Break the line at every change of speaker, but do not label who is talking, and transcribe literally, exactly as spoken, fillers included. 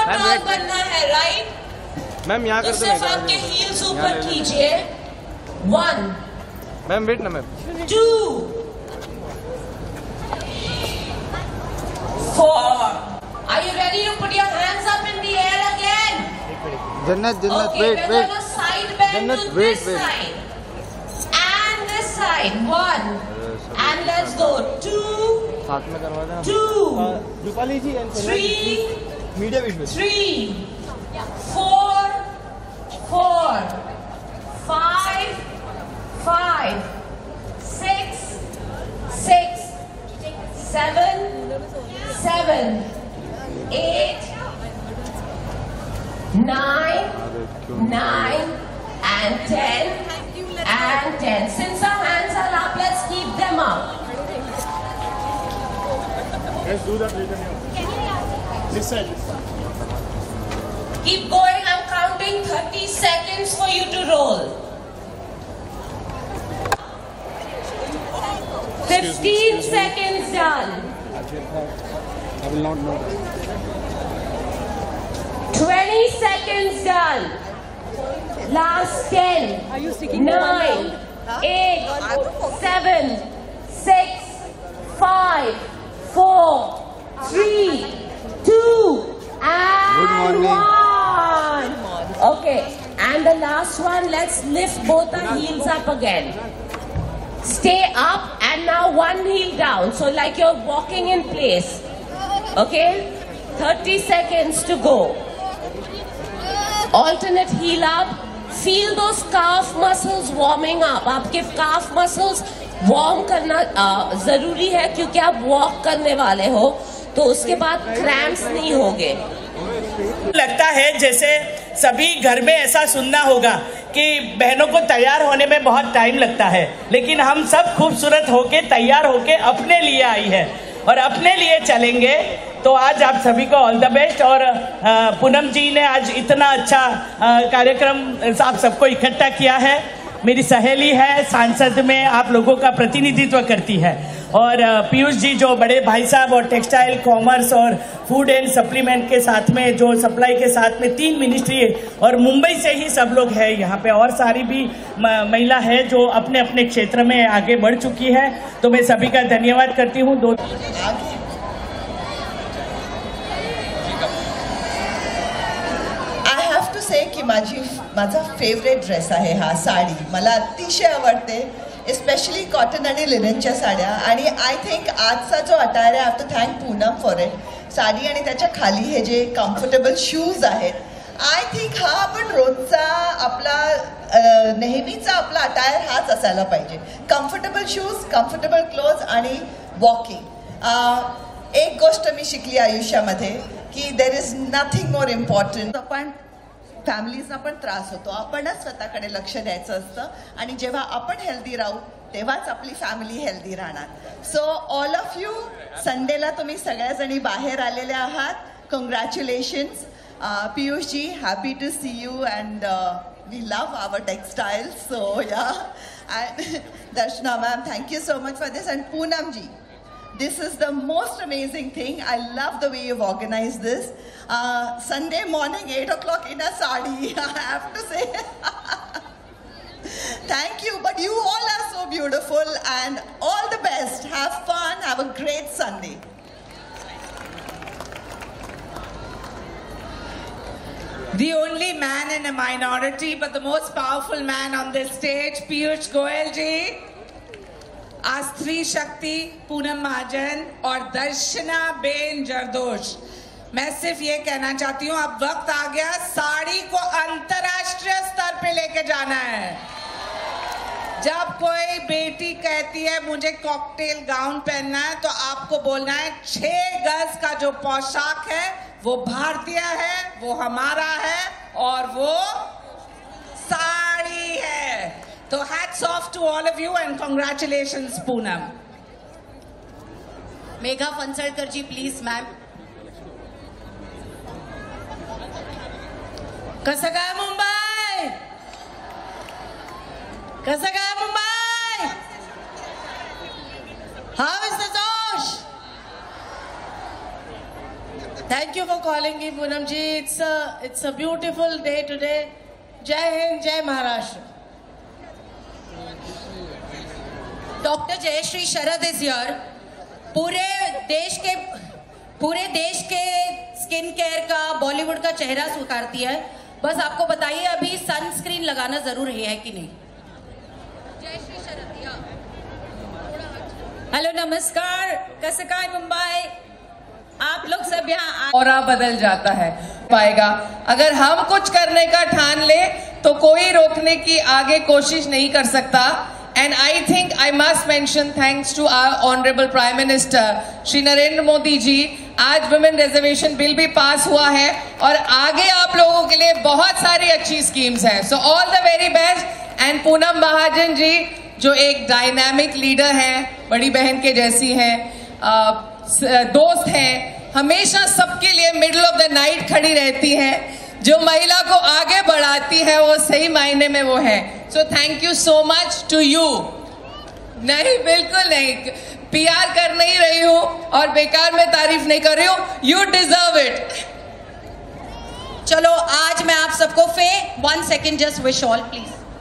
Toll बनना है, right?
Ma'am यहाँ कर दो,
सिर्फ आपके हील्स ऊपर कीजिए। वन,
मैम वेट ना ma'am,
two, four. Are you ready to put your hands up in the air again?
Jannat Jannat
Okay,
wait
we're
wait
gonna side bend
Jannat,
to
wait,
this
wait.
side and this side. One, and let's go. Two,
साथ में करवा देना।
two,
Rupali ji
three,
media visual,
three, four, four, five, five, six, six, seven, seven, eight, nine, nine, and ten, and ten. Since our hands are up, let's keep them up.
Let's do that later. This side.
Keep going. I'm counting thirty seconds for you to roll. fifteen seconds done.
I will not know that.
twenty seconds done. Last ten, nine, eight, seven, six, five, four, three, two, and one. Okay, and the last one, let's lift both our heels up again. Stay up and now one heel down. So like you're walking in place. Okay? thirty seconds to go. Alternate heel up. Feel those calf muscles warming up. आपके calf muscles warm करना जरूरी है क्योंकि आप walk करने वाले हो तो उसके बाद cramps नहीं होंगे।
लगता है जैसे सभी घर में ऐसा सुनना होगा कि बहनों को तैयार होने में बहुत टाइम लगता है, लेकिन हम सब खूबसूरत होके तैयार होके अपने लिए आई है और अपने लिए चलेंगे। तो आज आप सभी को ऑल द बेस्ट। और पूनम जी ने आज इतना अच्छा कार्यक्रम आप सबको इकट्ठा किया है। मेरी सहेली है, सांसद में आप लोगों का प्रतिनिधित्व करती है, और पीयूष जी जो बड़े भाई साहब और टेक्सटाइल, कॉमर्स और फूड एंड सप्लीमेंट के साथ में, जो सप्लाई के साथ में तीन मिनिस्ट्री और मुंबई से ही सब लोग हैं यहाँ पे, और सारी भी महिला है जो अपने अपने क्षेत्र में आगे बढ़ चुकी है। तो मैं सभी का धन्यवाद करती हूँ। दो
से की माझी माझा फेवरेट ड्रेस आहे हा साडी, मला अतिशय आवडते, स्पेशली कॉटन आणि लिननच्या साड्या। आणि आय थिंक आजचा जो अटायर आहे, I have to thank Poonam for it. Sari आणि त्याच्या खाली हे जे कम्फर्टेबल शूज आहेत, आय थिंक हा आपण रोजचा आपला नेहमीचा आपला अटायर हाच असायला पाहिजे। कम्फर्टेबल शूज, कम्फर्टेबल क्लोथ आणि वॉकिंग। एक गोष्ट मी शिकली आयुष्यामध्ये की there is nothing more important. आपण फॅमिलीजना पण त्रास होतो, आपणच स्वतःकडे लक्ष द्यायचं असतं, आणि जेव्हा आपण हेल्दी राहू तेव्हाच आपली फॅमिली हेल्दी राहणार। सो ऑल ऑफ यू, संडेला तुम्ही सगळ्याजणी बाहेर आलेले आहात, congratulations. Piyush ji, happy to see you and we love our textiles, so या। And Darshana ma'am, thank you so much for this. And Poonam ji, this is the most amazing thing. I love the way you've organized this. Uh, Sunday morning, eight o'clock in a sari, I have to say. Thank you, but you all are so beautiful, and all the best. Have fun, have a great Sunday.
The only man in a minority, but the most powerful man on this stage, Piyush Goyal ji. आज स्त्री शक्ति पूनम महाजन और दर्शना Ben Jardosh, मैं सिर्फ ये कहना चाहती हूँ, अब वक्त आ गया साड़ी को अंतर्राष्ट्रीय स्तर पे लेके जाना है। जब कोई बेटी कहती है मुझे कॉकटेल गाउन पहनना है, तो आपको बोलना है छह गज का जो पोशाक है वो भारतीय है, वो हमारा है, और वो साड़ी है। So hats off to all of you and congratulations, Poonam.
Megha Fansalkar ji, please, ma'am.
Kasa gaya Mumbai? Kasa gaya Mumbai? How is the Josh? Thank you for
calling me, Poonam ji. It's a it's a beautiful day today. Jai Hind, Jai Maharashtra.
Doctor Jayashree Sharad is here. पूरे देश के पूरे देश के skin care का, बॉलीवुड का चेहरा स्वीकारती है. बस आपको बताइए अभी सनस्क्रीन लगाना जरूर है कि नहीं. जयश्री शरद.
हेलो नमस्कार. कसं काय मुंबई. आप लोग सब यहाँ
और बदल जाता है पाएगा. अगर हम कुछ करने का ठान ले तो कोई रोकने की आगे कोशिश नहीं कर सकता. And I think I must mention thanks to our honorable Prime Minister Shri Narendra Modi ji. आज वुमेन रिजर्वेशन बिल भी पास हुआ है और आगे आप लोगों के लिए बहुत सारी अच्छी स्कीम्स हैं. So all the very best. And Poonam Mahajan ji जो एक डायनामिक लीडर हैं, बड़ी बहन के जैसी हैं, दोस्त हैं, हमेशा सबके लिए मिडिल ऑफ द नाइट खड़ी रहती हैं. जो महिला को आगे बढ़ाती है वो सही मायने में वो है. So thank you so much to you. नहीं, बिल्कुल नहीं, पीआर कर नहीं रही हूं और बेकार में तारीफ नहीं कर रही हूं. You deserve it.
चलो आज मैं आप सबको फे one second just wish all please.